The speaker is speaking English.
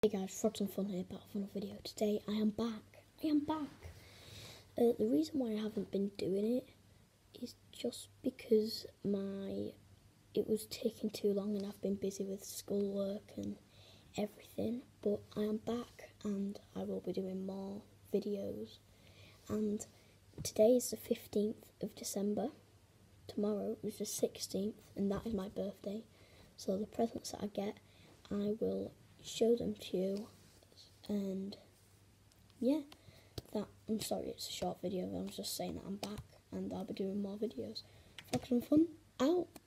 Hey guys, Frogs and Fun here, back for another video. Today I am back. The reason why I haven't been doing it is just because it was taking too long and I've been busy with schoolwork and everything. But I am back and I will be doing more videos. And today is the 15th of December. Tomorrow is the 16th and that is my birthday. So the presents that I get, I will show them to you. And yeah, I'm sorry it's a short video, but I'm just saying that I'm back and I'll be doing more videos. Frogs and Fun out.